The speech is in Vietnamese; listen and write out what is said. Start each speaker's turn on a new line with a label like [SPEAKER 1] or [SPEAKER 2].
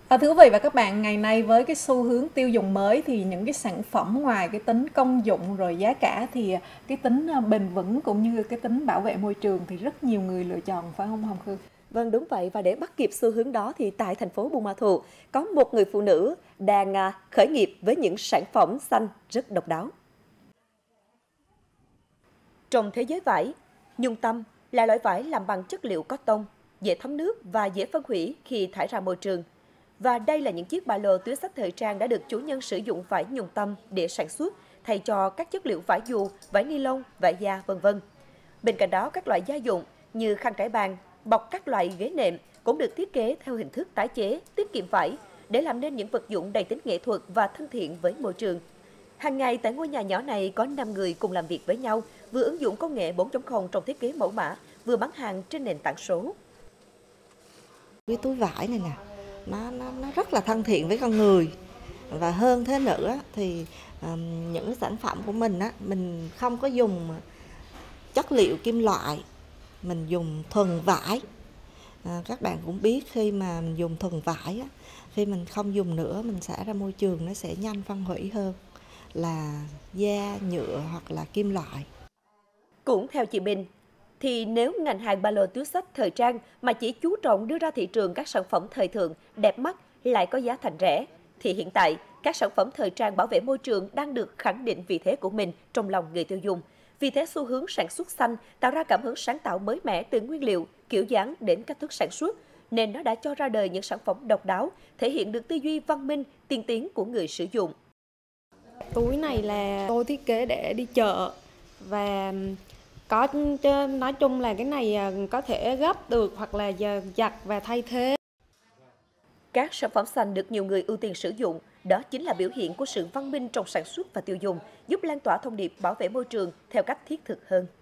[SPEAKER 1] Thưa quý vị và các bạn, ngày nay với cái xu hướng tiêu dùng mới thì những cái sản phẩm ngoài cái tính công dụng rồi giá cả thì cái tính bền vững cũng như cái tính bảo vệ môi trường thì rất nhiều người lựa chọn, phải không Hồng Khương?
[SPEAKER 2] Vâng, đúng vậy, và để bắt kịp xu hướng đó thì tại thành phố Buôn Ma Thuột có một người phụ nữ đang khởi nghiệp với những sản phẩm xanh rất độc đáo. Trong thế giới vải, nhung tâm là loại vải làm bằng chất liệu cotton, dễ thấm nước và dễ phân hủy khi thải ra môi trường. Và đây là những chiếc ba lô túi xách thời trang đã được chủ nhân sử dụng vải nhung tâm để sản xuất, thay cho các chất liệu vải dù, vải ni lông, vải da, vân vân. Bên cạnh đó, các loại gia dụng như khăn trải bàn, bọc các loại ghế nệm cũng được thiết kế theo hình thức tái chế, tiết kiệm vải để làm nên những vật dụng đầy tính nghệ thuật và thân thiện với môi trường. Hàng ngày tại ngôi nhà nhỏ này có 5 người cùng làm việc với nhau, vừa ứng dụng công nghệ 4.0 trong thiết kế mẫu mã, vừa bán hàng trên nền tảng số.
[SPEAKER 3] Cái túi vải này nè, nó rất là thân thiện với con người. Và hơn thế nữa thì những cái sản phẩm của mình á, mình không có dùng chất liệu kim loại, mình dùng thuần vải. Các bạn cũng biết khi mà mình dùng thuần vải á, khi mình không dùng nữa mình xả ra môi trường nó sẽ nhanh phân hủy hơn là da, nhựa hoặc là kim loại.
[SPEAKER 2] Cũng theo chị Bình, thì nếu ngành hàng ba lô túi xách thời trang mà chỉ chú trọng đưa ra thị trường các sản phẩm thời thượng, đẹp mắt lại có giá thành rẻ, thì hiện tại các sản phẩm thời trang bảo vệ môi trường đang được khẳng định vị thế của mình trong lòng người tiêu dùng. Vì thế xu hướng sản xuất xanh tạo ra cảm hứng sáng tạo mới mẻ từ nguyên liệu, kiểu dáng đến cách thức sản xuất, nên nó đã cho ra đời những sản phẩm độc đáo, thể hiện được tư duy văn minh, tiên tiến của người sử dụng.
[SPEAKER 4] Túi này là tôi thiết kế để đi chợ và có nói chung là cái này có thể gấp được hoặc là giặt và thay thế.
[SPEAKER 2] Các sản phẩm xanh được nhiều người ưu tiên sử dụng, đó chính là biểu hiện của sự văn minh trong sản xuất và tiêu dùng, giúp lan tỏa thông điệp bảo vệ môi trường theo cách thiết thực hơn.